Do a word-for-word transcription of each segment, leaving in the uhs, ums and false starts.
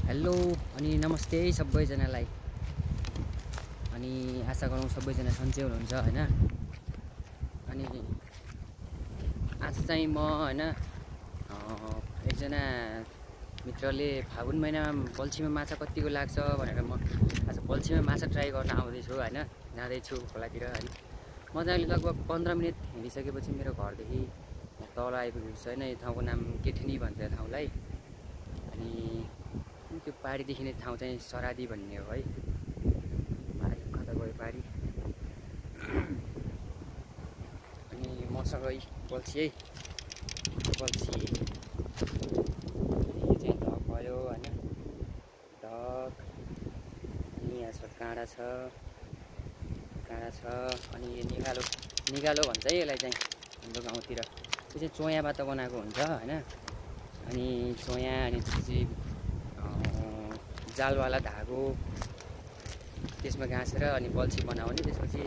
Hello अनि नमस्ते सबैजनालाई। अनि आशा गरौँ सबैजना सन्चै हुनुहुन्छ हैन। अनि आज चाहिँ म हैन एकजना मित्रले फागुन महिनामा बल्छीमा माछा कतिको लाग्छ भनेर म आज बल्छीमा माछा ट्राई गर्न आउँदैछु हैन, जाँदैछु खोलातिर। अनि म चाहिँ अहिले लगभग पन्ध्र मिनट हिँडिसकेपछि मेरो घरदेखि तल आइपुगेको छु हैन। यो ठाउँको नाम केठनी भन्छ यो ठाउँलाई। अनि त्यो पारी देखिने ठाउँ चाहिँ सरादी भन्ने हो है। कता गयो पारी। अनि मसँगै बल्छी है, बल्छी यो चाहिँ ढक भयो हैन, ढक। अनि यहाँ छ काँडा छ, काँडा छ। अनि यो निगालो, निगालो भन्छ है यसलाई चाहिँ हाम्रो गाउँतिर। त्यो चाहिँ चोयाबाट बनाएको हुन्छ हैन। अनि चोया अनि त्यसपछि जालवाला धागो त्यसमा गाँसेर अनि बल्छी बनाउने, त्यसपछि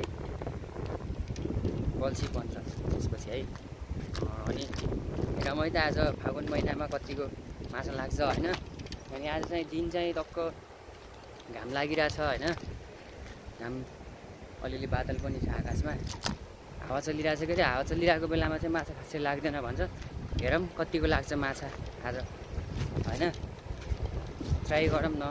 बल्छी बन्छ त्यसपछि है। अनि रमाइ त आज फागुन महिनामा कतिको माछा लाग्छ हैन। अनि आज चाहिँ दिन चाहिँ टक्क घाम लागिरहेछ हैन। घाम अलिअलि बादल पनि छ आकाशमा, हावा चलिरहेछ के अरे। हावा चलिरहेको बेलामा चाहिँ माछा खासै लाग्दैन भन्छ। हेरौँ कतिको लाग्छ माछा आज हैन, ट्राई गरौँ न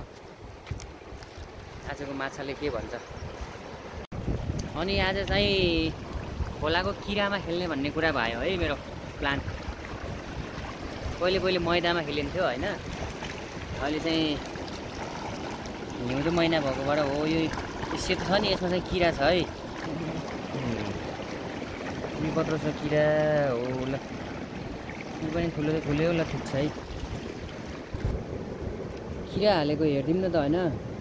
आजको माछाले के भन्छ। अनि आज चाहिँ खोलाको किरामा खेल्ने भन्ने कुरा भयो है मेरो प्लान। पहिले पहिले मैदामा खेलिन्थ्यो हैन, अहिले चाहिँ हिउँदो महिना भएकोबाट हो यो सेतो छ नि, यसमा चाहिँ किरा छ है। यो कत्रो छ किरा हो ल, यो पनि ठुलो ठुलो ल, ठिक छ है। किरा हालेको हेरिदिउँ न त हैन।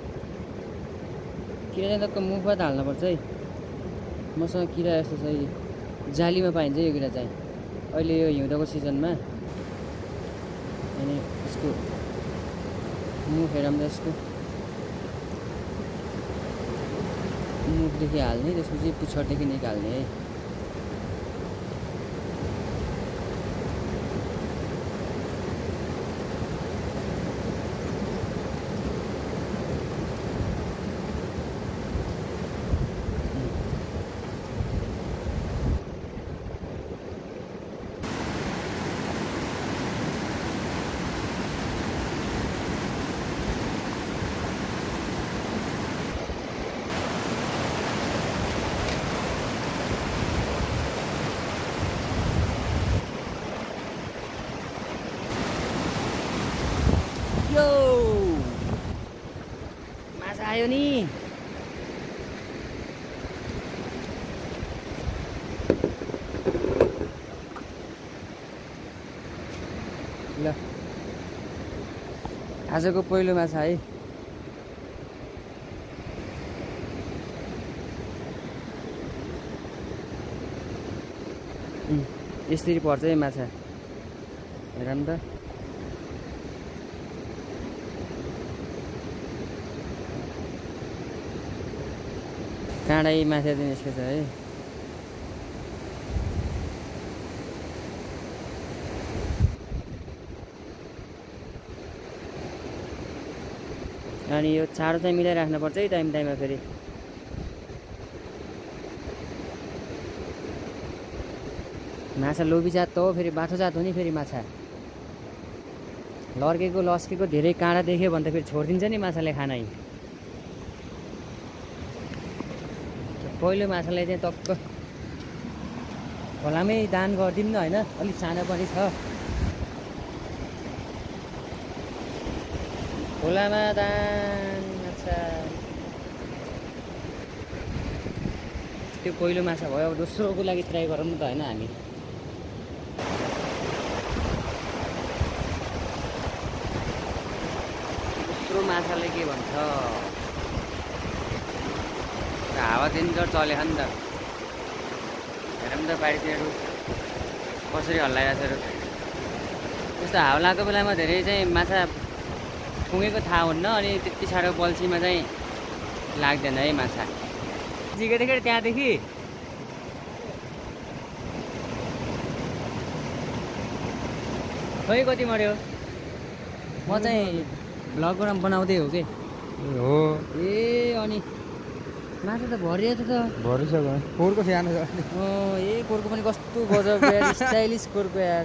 किरा चाहिँ टक्क मुखमा त हाल्नुपर्छ है। मसँग किरा यस्तो छ, जालीमा पाइन्छ यो किरा चाहिँ अहिले यो हिउँदको सिजनमा। अनि यसको मुख हेरौँ त, यसको मुखदेखि हाल्ने, त्यसपछि पुच्छरदेखि निकाल्ने है। यो माछा आयो नि। ल आजको पहिलो माछा है। यसरी पर्छ है माछा, हेरौँ त। काँडै माछा चाहिँ निस्केछ है। अनि यो चारो चाहिँ मिलाइराख्नुपर्छ है टाइम टाइममा। फेरि माछा लोभी जात त हो, फेरि बाठो जात हो नि फेरि माछा। लर्केको लस्केको धेरै काँडा देख्यो भने त फेरि छोडिदिन्छ नि माछाले खानै। पहिलो माछालाई चाहिँ टक्क खोलामै दान गरिदिउँ न हैन, अलिक सानो पनि छ। खोलामा दान माछा त्यो पहिलो माछा भयो। अब दोस्रोको लागि ट्राई गरौँ न त हैन हामी। दोस्रो माछाले के भन्छ। हावा दिनजर चलेको नि त, हेरौँ त बारीतिर कसरी हल्लाइरहेको छ। त्यस्तो हावा लागेको बेलामा धेरै चाहिँ माछा पुगेको थाहा हुन्न। अनि त्यति साह्रो बल्छीमा चाहिँ लाग्दैन है माछा। जिगेको थिएँ त्यहाँदेखि खै कति मऱ्यो। म चाहिँ ब्लगमा बनाउँदै हो के हो ए अनि माछा त भरिया छ त भरिसक्यो कोरको सानो छ अँ ए कोरको पनि कस्तो गजब यार स्टाइलिस कोरको यार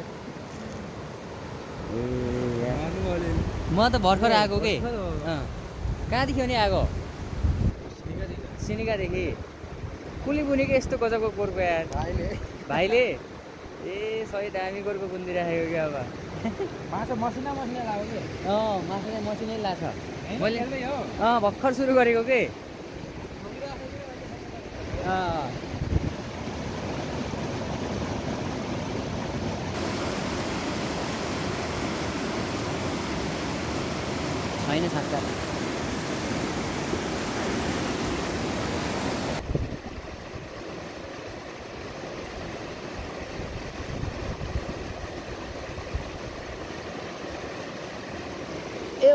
ए म त भर्खर आएको के अँ कहाँदेखि अनि आएको सिनिकादेखि कुली बुनेको यस्तो गजबको कोरको यार भाइले भाइले ए सही दामी कोरको बुनिदिइराखेको क्या अब माछा मसिना मसिना लाग्यो के अँ माछा मसिनै लाग्छ मैले अँ भर्खर सुरु गरेको के अँ छैन साक्का ए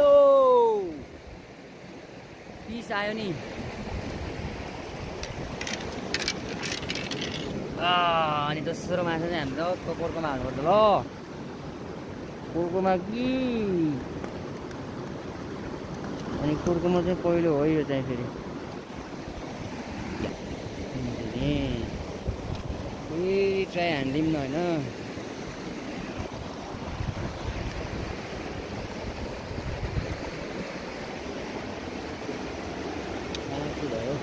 पिस आयो नि अनि दोस्रो माछा चाहिँ हाम्रो कोरकोमा हाल्नुपर्छ ल कोरकोमा कि अनि कोरकोमा चाहिँ पहिलो हो यो चाहिँ फेरि फेरि ट्राई हान्दिउँ न होइन भयो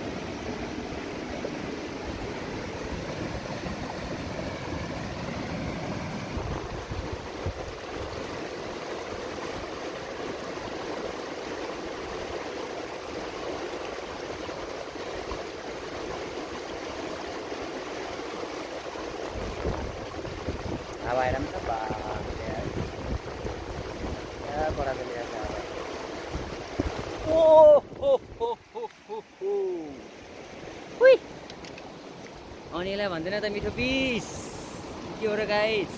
हावा आएर पनि त बराबर ल्याएर ओ हो हो हो हो हुई अनि यसलाई भन्दैन त मिठो पिस के हो र गाइस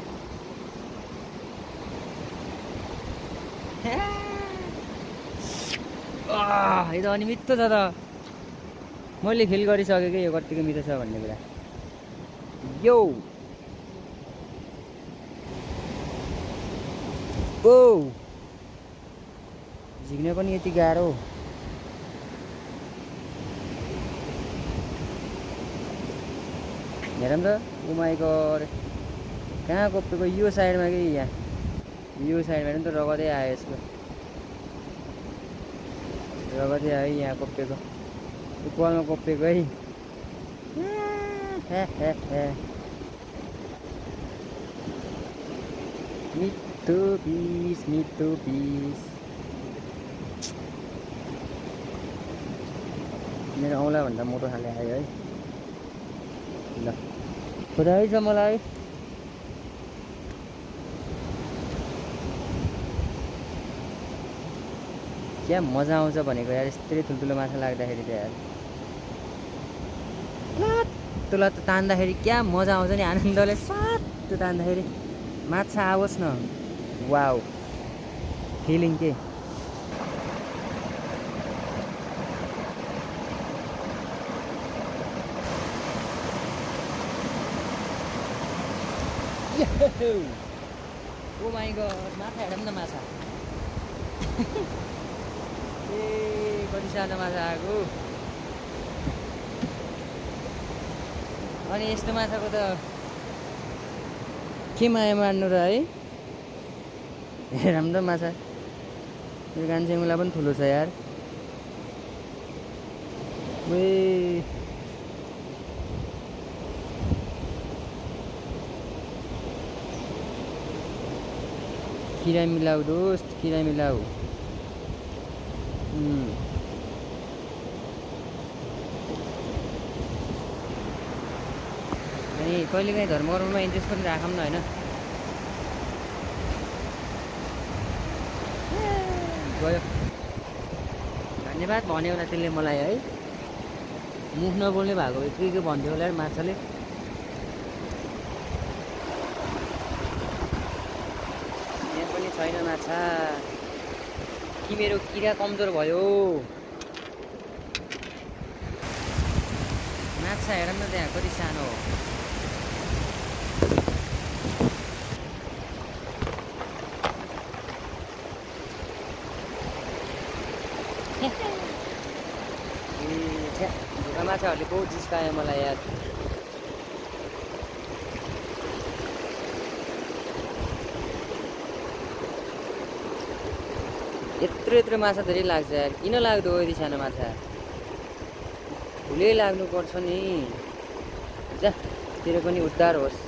यो त अनि मिठो छ त मैले फिल गरिसकेँ कि यो कतिको मिठो छ भन्ने कुरा यो ओ झिक्न पनि यति गाह्रो हेरौँ त उमाईको कहाँ कोपेको यो साइडमा कि यहाँ यो साइडमा पनि त रगतै आयो यसको रगतै आयो यहाँ कोपेको यो कलमा कोपेको है मिठो पिस मिठो पिस मेरो औँला भन्दा मोटो खाले आयो है ल खुदाइ छ मलाई क्या मजा आउँछ भनेको यार यस्तै ठुल्ठुलो माछा लाग्दाखेरि त यार लत्तो लत्तो तान्दाखेरि क्या मजा आउँछ नि आनन्दले सत्तो तान्दाखेरि माछा आओस् न वाउ फिलिङ के ओ माई गॉड माछा हेरौँ न माछा ए कति सानो माछा आएको अनि यस्तो माछाको त के माया मार्नु र है हेरौँ त माछा यो कान्छेमुला पनि ठुलो छ यार ए किरा मिलाऊ दोस्त किरा मिलाऊ अनि कहिलेकाहीँ धर्म कर्ममा इन्ट्रेस्ट पनि राखौँ न होइन गयो धन्यवाद भन्यो होला त्यसले मलाई है मुख नबोल्ने भएको भए के के भन्थ्यो होला माछाले यहाँ पनि छैन माछा कि मेरो किरा कमजोर भयो माछा हेरौँ न त्यहाँ कति सानो हो माछाहरूले बहुत जिस्कायो मलाई यार। यत्रो यत्रो माछा धेरै लाग्छ यार, किन लाग्दो हो यति सानो माछा? ठुलै लाग्नुपर्छ नि। जा तेरो पनि उद्धार होस्।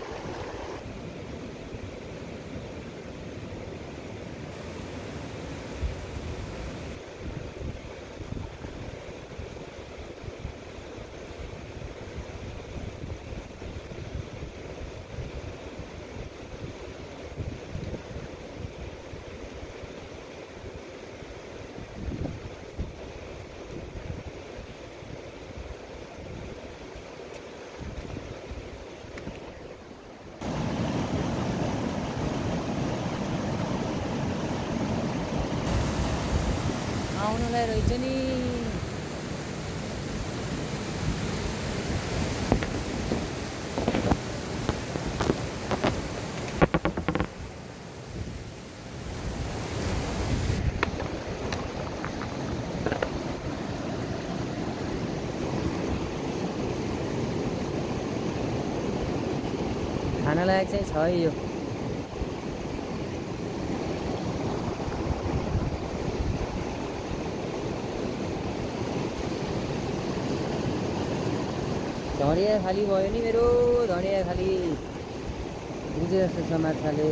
आउनलाई रहेछ नि। खानलायक चाहिँ छ यो। धडिया खाली भयो नि मेरो, धडिया खाली बुझे जस्तो छ माछाले।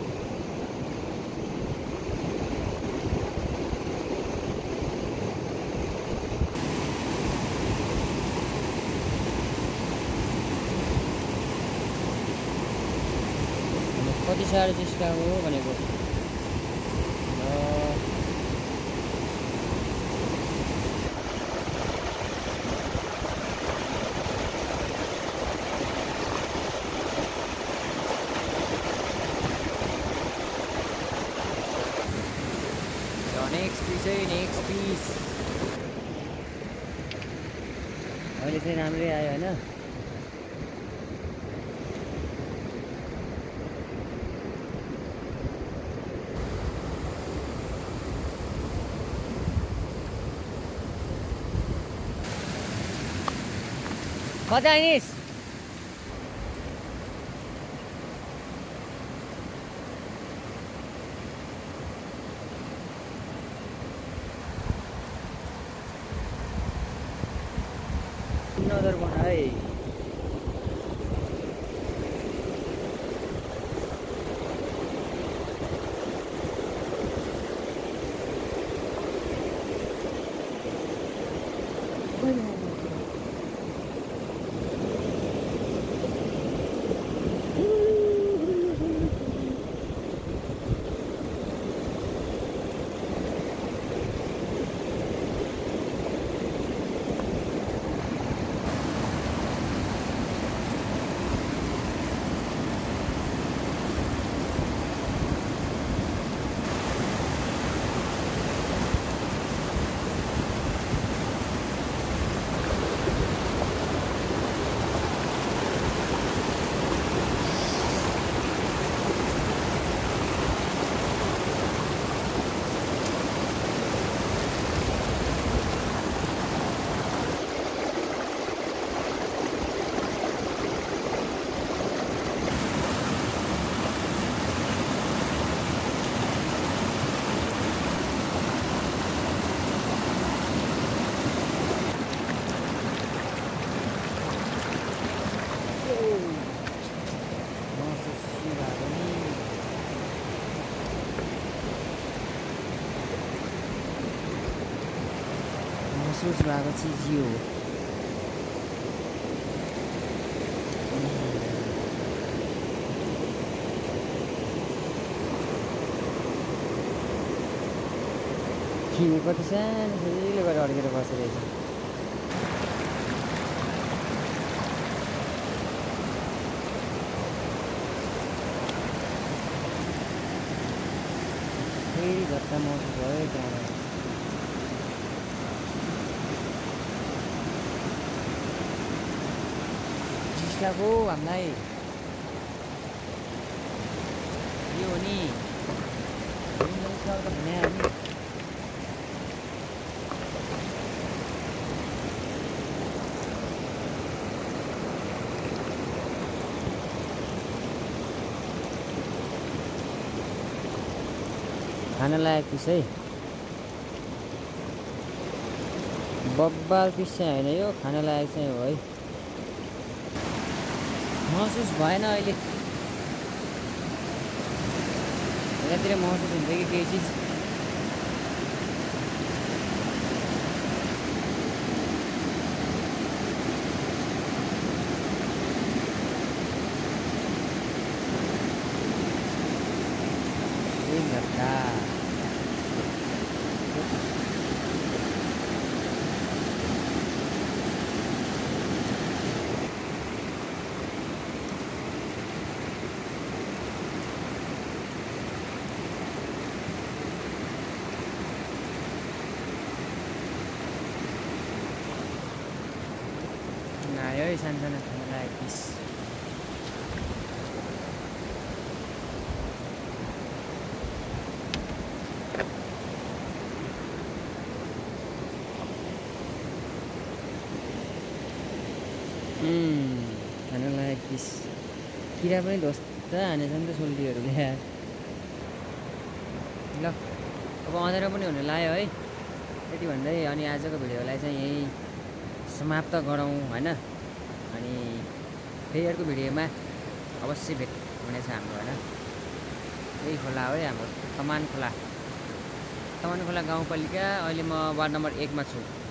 कति साह्रो जिस्का हो भनेको। नेक्स्ट पिस है, नेक्स्ट पिस अहिले चाहिँ राम्रै आयो होइन। कता आइनिस्? नजर बना है। महसुस भएको चिज यो हो। खिने कति सानो सजिलो गरेर अड्केर बसिरहेछ। फेरि झट्टा महसुस भयो त्यहाँबाट। जिस्काको हामीलाई यो हो नि भने हामी खान लायक पिस है। बब्बाल पिस चाहिँ होइन यो, खान लायक चाहिँ हो है। महसुस भएन अहिले, यतातिर महसुस हुन्छ कि केही चिज। घट्टा आयो है सानसानो खाना लागेको पिस। खान लायक पिस। किरा पनि ध्वस्त हानेछ नि त सोल्टीहरूले यार। ल अब अँध्यारो पनि हुन लाग्यो है। त्यति भन्दै अनि आजको भिडियोलाई चाहिँ यही समाप्त गरौँ होइन। अनि फेरि अर्को भिडियोमा अवश्य भेट हुनेछ हाम्रो होइन। यही खोला हो है हाम्रो तमानखोला। तमानखोला गाउँपालिका। अहिले म वार्ड नम्बर एकमा छु।